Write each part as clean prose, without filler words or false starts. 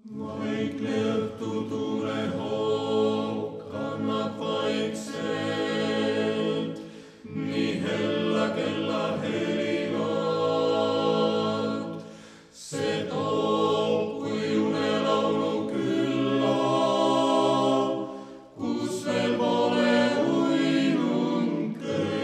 Vaikne õhtutuule hoog kannab vaikselt, nii hella kella helivad. See toob kui unelaulu külla, kus veel pole uinunud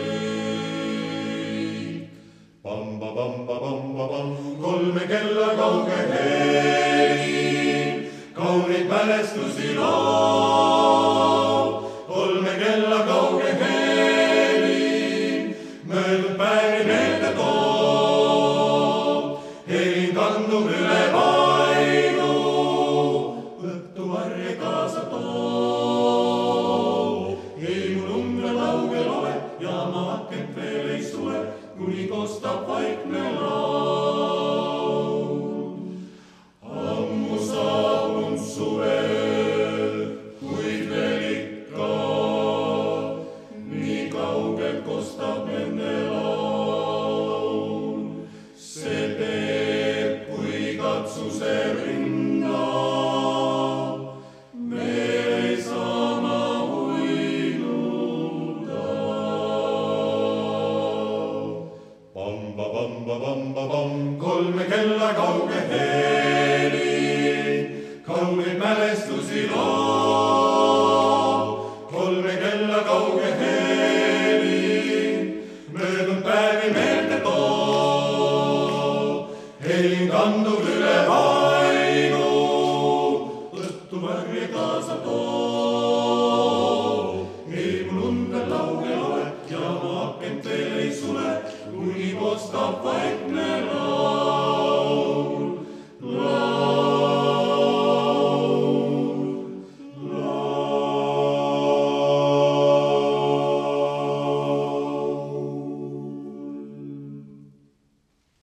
kõik. Pamba, pamba, pamba, pamba, kolme kella kauge heli, kauneid mälestusi laul. Kolme kella kauge heli, möödunud päevi meelde toob. Helin kandub üle Vainu, õhtuvarje kaasa toob. Ei mul umbe kaugel ole ja ma akent veel ei sule, kuni kostab vaikne laul. Ammu saabunud suvel, kuid veel ikka nii kaugelt kostab nende laul. See teeb kui katsuse rinda, veel ei saa ma uinuda. Pamba, pamba, pamba, pamba, kolme kella kauge heli, kauneid mälestusi laul. Kolme kella kauge heli, möödunud päevi meelde toob. Helin kandub üle Vainu, õhtuvarje kaasa toob. Ei mul und veel laugel ole ja ma akent veel ei sule, kuni kostab vaikne laul.